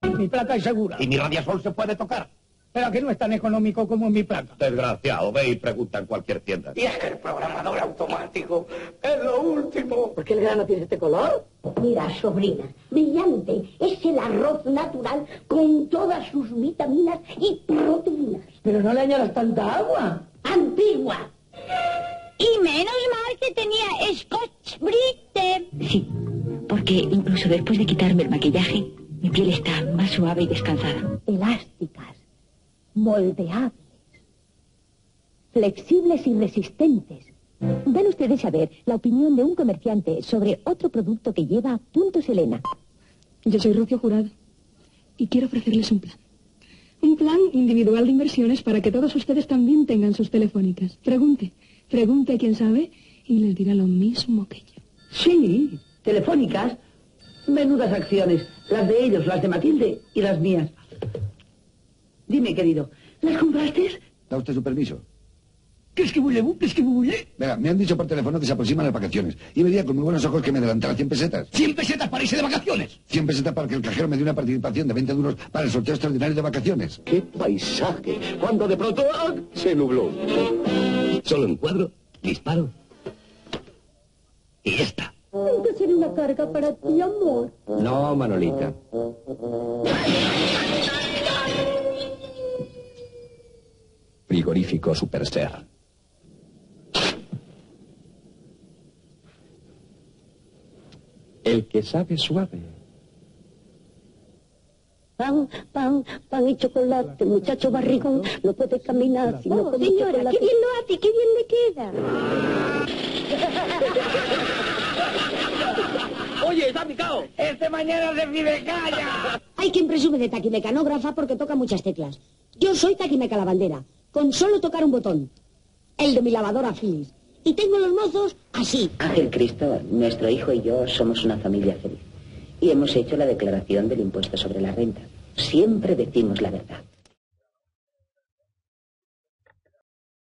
Mi placa es segura. ¿Y mi radiasol se puede tocar? Pero que no es tan económico como mi placa. Desgraciado, ve y pregunta en cualquier tienda. Y es que el programador automático es lo último. ¿Por qué el grano tiene este color? Mira, sobrina, brillante. Es el arroz natural con todas sus vitaminas y proteínas. Pero no le añadas tanta agua. Antigua. Y menos mal que tenía Scotch Brite. Sí, porque incluso después de quitarme el maquillaje, mi piel está más suave y descansada. Elásticas, moldeables, flexibles y resistentes. Van ustedes a ver la opinión de un comerciante sobre otro producto que lleva puntos Elena. Yo soy Rocío Jurado y quiero ofrecerles un plan. Un plan individual de inversiones para que todos ustedes también tengan sus telefónicas. Pregunte a quien sabe y les dirá lo mismo que yo. Sí, telefónicas. Menudas acciones. Las de ellos, las de Matilde y las mías. Dime, querido, ¿las compraste? ¿Da usted su permiso? ¿Qué es que bulle? Venga, me han dicho por teléfono que se aproximan las vacaciones. Y vería con muy buenos ojos que me adelantara 100 pesetas. ¿100 pesetas para irse de vacaciones? 100 pesetas para que el cajero me dé una participación de 20 duros para el sorteo extraordinario de vacaciones. ¡Qué paisaje! Cuando de pronto se nubló. Solo encuadro, disparo y ya está. Nunca seré una carga para ti, amor. No, Manolita. Frigorífico Super Ser. El que sabe suave. Pan y chocolate, muchacho barrigón, no puede caminar si no come Señora, chocolate. qué bien lo hace, qué bien le queda. Oye, está picado. Este mañana se pide calla. Hay quien presume de taquimecanógrafa porque toca muchas teclas. Yo soy taquimeca lavandera, con solo tocar un botón. El de mi lavadora Philips. Y tengo los mozos así. Ángel Cristo, nuestro hijo y yo somos una familia feliz. Y hemos hecho la declaración del impuesto sobre la renta. Siempre decimos la verdad.